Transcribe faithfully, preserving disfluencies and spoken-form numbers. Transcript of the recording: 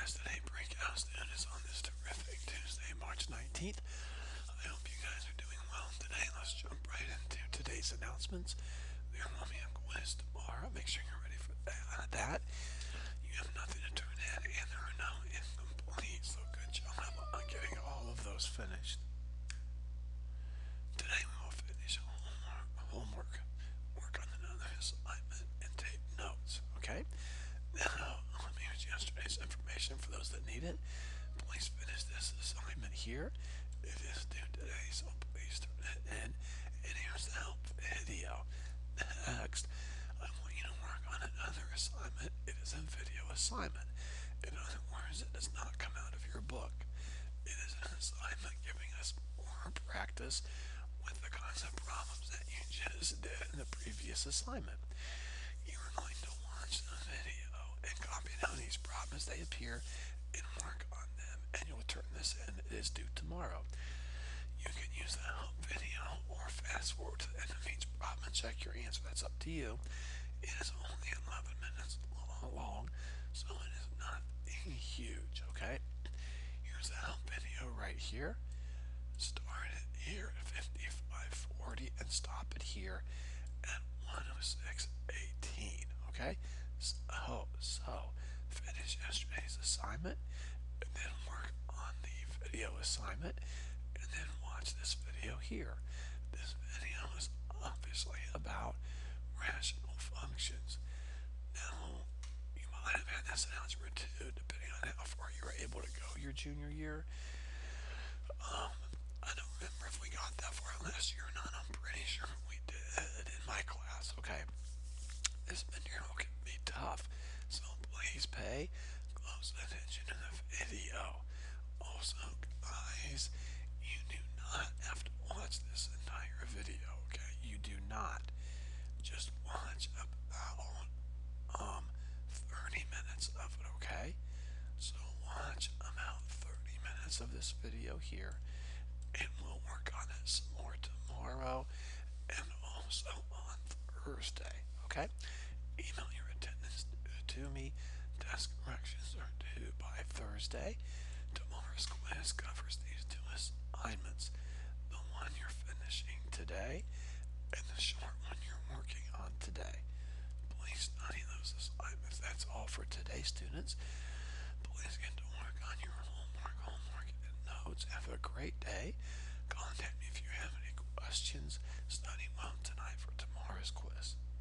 Class Today breakout students on this terrific Tuesday, March nineteenth. I hope you guys are doing well today. Let's jump right into today's announcements. There will be a quiz tomorrow. Make sure you're ready for that. that. You have nothing to turn in, and there are no incomplete, so good job on getting all of those finished. Today we will finish homework, homework work on another assignment, and take notes, okay? Now, let me use yesterday's information for those that need it. Please finish this assignment here. It is due today, so please turn it in. And here's the help video. Next, I want you to work on another assignment. It is a video assignment. In other words, it does not come out of your book. It is an assignment giving us more practice with the kinds of problems that you just did in the previous assignment. You are going to watch the video and copy down these problems. They appear and work on them, and you'll turn this in. It is due tomorrow. You can use the help video or fast forward to the end of each problem and check your answer. That's up to you. It is only eleven minutes long, so it is not huge, okay? Here's the help video right here. Start it here at fifty-five forty and stop it here at one oh six eighteen, okay? So, so finish yesterday's assignment and then work on the video assignment and then watch this video here. This video is obviously about rational functions. Now, you might have had this in algebra two, depending on how far you were able to go your junior year. Um, I don't remember if we got that far last year or not. I'm pretty sure we did in my class, okay? This material can be tough, so please pay close attention to the video. Also, guys, you do not have to watch this entire video, okay? You do not. Just watch about um thirty minutes of it, okay? So watch about thirty minutes of this video here, and we'll work on it some more tomorrow and also on Thursday, okay? Email your attendance to me. Test corrections are due by Thursday. Tomorrow's quiz covers these two assignments. The one you're finishing today and the short one you're working on today. Please study those assignments. That's all for today, students. Please get to work on your homework, homework, and notes. Have a great day. Contact me if you have any questions. Study well tonight for tomorrow's quiz.